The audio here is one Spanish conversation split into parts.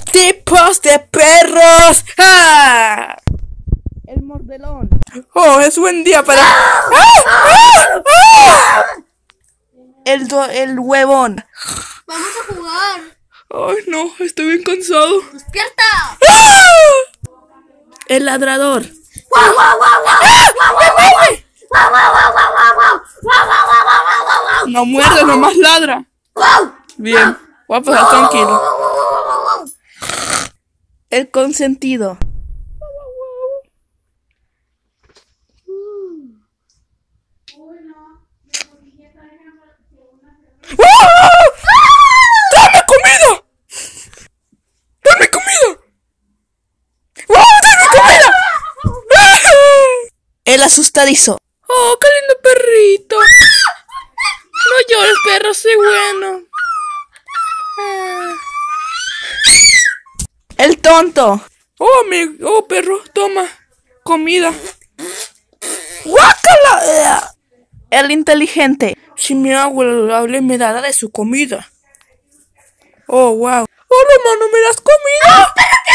Tipos de perros. ¡Ah! El mordelón. Oh, es buen día para... ¡Ah! ¡Ah! ¡Ah! El huevón. Vamos a jugar. Ay, no, estoy bien cansado. ¡Despierta! ¡Ah! El ladrador. ¡Guau, guau, guau, guau! No muerde, nomás ladra. Bien, voy a pasar tranquilo. El consentido. ¡Dame comida! ¡Dame comida! ¡Dame comida! El asustadizo. ¡Oh, qué lindo perrito! No llores, perro, soy bueno. El tonto. Oh, perro, toma comida. ¡Guácala! El inteligente. Si mi abuelo me da de su comida. Oh, wow. Hola, mano, ¿me das comida?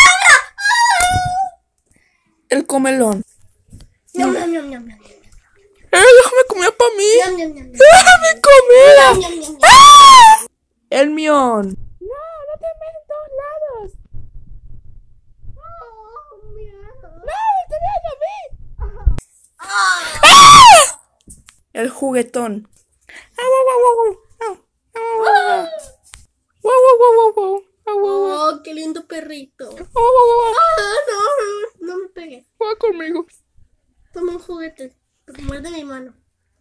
El comelón. Déjame comer para mí. ¡Déjame comer! ¡Ah! El mión. No te metas en todos lados. No, te ven a mí. ¡Ah! El juguetón. ¡Oh, qué lindo perrito! No me pegues. Juega conmigo. Toma un juguete. Porque muerde mi mano.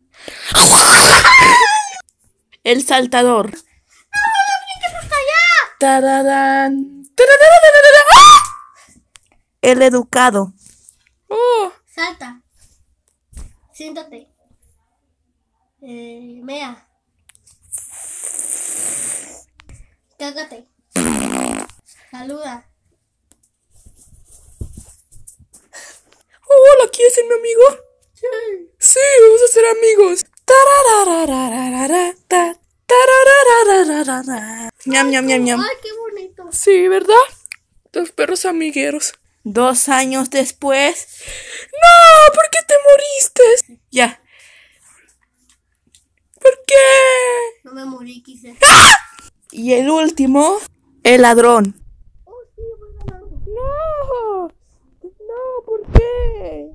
El saltador. ¡No brinques hasta allá! Tararán. Tararararara. ¡Ah! El educado. Oh. Salta. Siéntate. Mea. Cágate. Saluda. Hola, ¿quieres ser mi amigo? Sí, vamos a ser amigos. Ñam, ñam, ñam, ñam. Ay, qué bonito. Sí, ¿verdad? Los perros amigueros. 2 años después. ¡No! ¿Por qué te moriste? Ya. ¿Por qué? No me morí, quise. Y el último, el ladrón. Oh, sí, voy ganando. No, no, ¿por qué?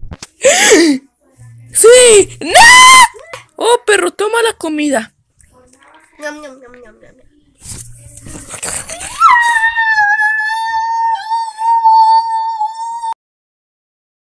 ¡Sí! ¡No! Oh, perro, toma la comida. Ñam, ñam, ñam, ñam, ñam.